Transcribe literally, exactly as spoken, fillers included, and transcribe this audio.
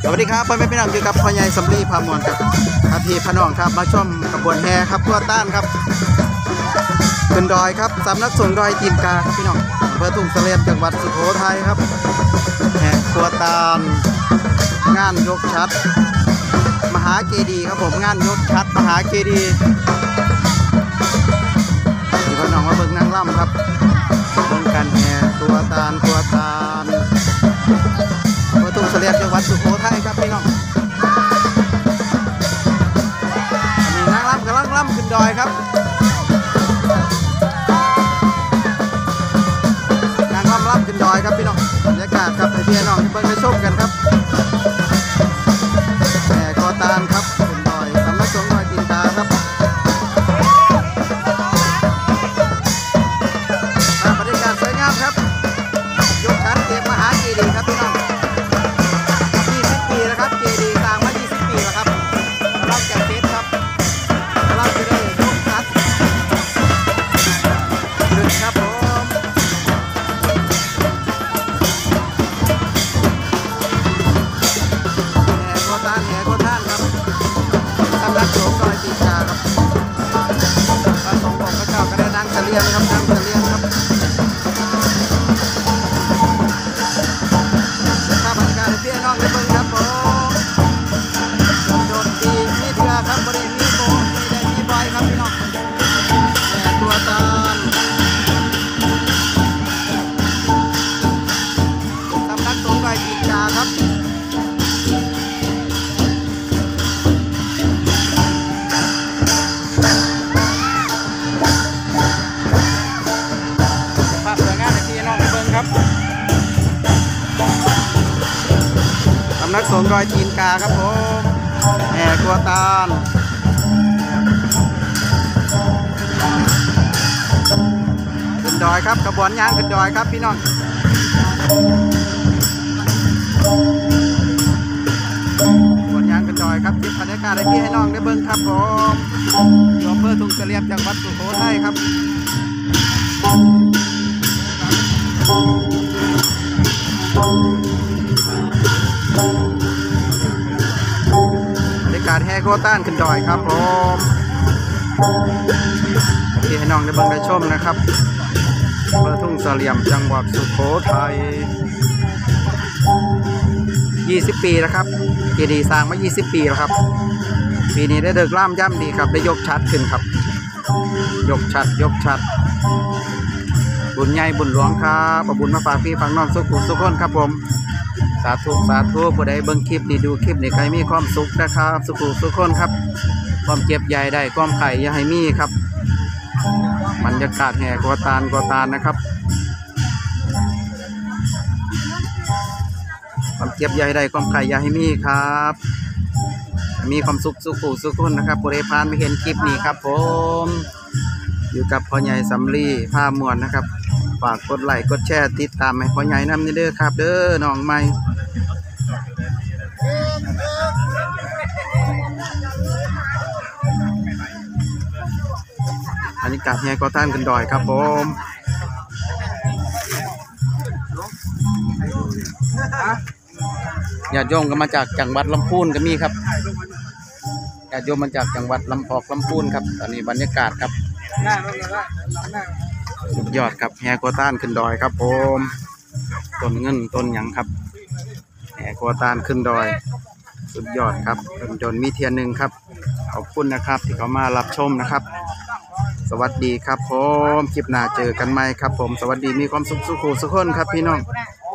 วัสดีครับพ่อแม่พี่น้องอยู่กับพ่อใหญ่สำลีพามวลครับอาพีพน้องครับมาชมกระบวนแห่ครับทั่วต้านครับขึ้นดอยครับสำนักสงฆ์ดอยตีนกาครับพี่น้องอำเภอทุ่งเสลี่ยมจังหวัดสุโขทัยครับแห่ทั่วต้านงานยกชัดมหาเจดีย์ครับผมงานยกชัดมหาเจดีย์ที่พี่น้องมาเบิ่งนางร่ำครับเบิ่งการแห่ตัวตาลตัวตาลอำเภอทุ่งเสลี่ยมจังหวัดสุโขทัยครับพี่น้องมีนางร่ำกำลังร่ำขึ้นดอยครับนางร่ำร่ำขึ้นดอยครับพี่น้องบรรยากาศครับให้พี่น้องเบิ่งไปชมกันครับแห่คอตาลครับขึ้นดอยสำนักสงฆ์ดอยตีนกาครับบรรยากาศสวยงามครับยกชัดเทพมหาเจดีย์ครับพี่น้องยี่สิบปีแล้วครับเจดีย์สร้างมายี่สิบปีแล้วครับเราจะเทพครับเราจะได้ยกชัดขึ้นครับผมแห่โคตานแห่โคตานครับสำนักสงฆ์ดอยตีนกาครับพระสงฆ์ของพระเจ้ากระดังเสลียงครับดังเสลียงครับบรรยากาศพี่น้องได้เบิ่งครับผมโดนตีมีเถื่อครับบริเวณมีโบมีได้มีบอยครับพี่น้องแห่ตัวตาลสำนักสงฆ์ดอยตีนกาครับภาพสวยงามให้พี่น้องได้เบิ่งครับสำนักสงฆ์ดอยตีนกาครับผมแห่ตัวตาลขึ้นดอยครับกระบวนยางขึ้นดอยครับพี่น้องกระบวนยางขึ้นดอยครับเก็บบรรยากาศให้พี่ให้น้องได้เบิ่งครับผมอยู่อำเภอทุ่งเสลี่ยมจังหวัดสุโขทัยครับบรรยากาศแห่โคต้านขึ้นดอยครับผมที่ให้น้องได้เบิ่งได้ชมนะครับอำเภอทุ่งเสลี่ยมจังหวัดสุโขทัยยี่สิบปีแล้วครับเจดีย์สร้างมายี่สิบปีแล้วครับปีนี้ได้เดิกล่ามย่ำดีครับได้ยกชัดขึ้นครับยกชัดยกชัดบุญใหญ่บุญหลวงครับบุญมาฝากพี่ฝากน้องสุขุสุขคนครับผมสาธุสาธุผู้ใดเบิ่งคลิปนี้ดูคลิปนี้ใครมีความสุขนะครับสุขุสุขคนครับความเจ็บใหญ่ได้ความไข่อย่าให้มีครับบรรยากาศแห่กอตาลกอตาลนะครับความเจ็บใหญ่ได้ความไข่อย่าให้มีครับมีความสุขสุขุสุขคนนะครับผู้ใดผ่านไม่เห็นคลิปนี้ครับผมอยู่กับพ่อใหญ่สำลีผ้ามวลนะครับฝากกดไลค์กดแชร์ติดตามให้พ่อใหญ่นำนี่เด้อครับเด้อน้องใหม่บรรยากาศแห่กอต้านกันดอยครับผมญาติโยมก็มาจากจังหวัดลำพูนก็มีครับญาติโยมมาจากจังหวัดลำพอกลำพูนครับตอนนี้บรรยากาศครับสุดยอดครับแห่กอต้านขึ้นดอยครับผมต้นเงินต้นหยังครับแห่กอต้านขึ้นดอยสุดยอดครับจนมีเทียนหนึ่งครับขอบคุณนะครับที่เขามารับชมนะครับสวัสดีครับผมคลิปหน้าเจอกันใหม่ครับผมสวัสดีมีความสุขสุขสุขคนครับพี่น้อง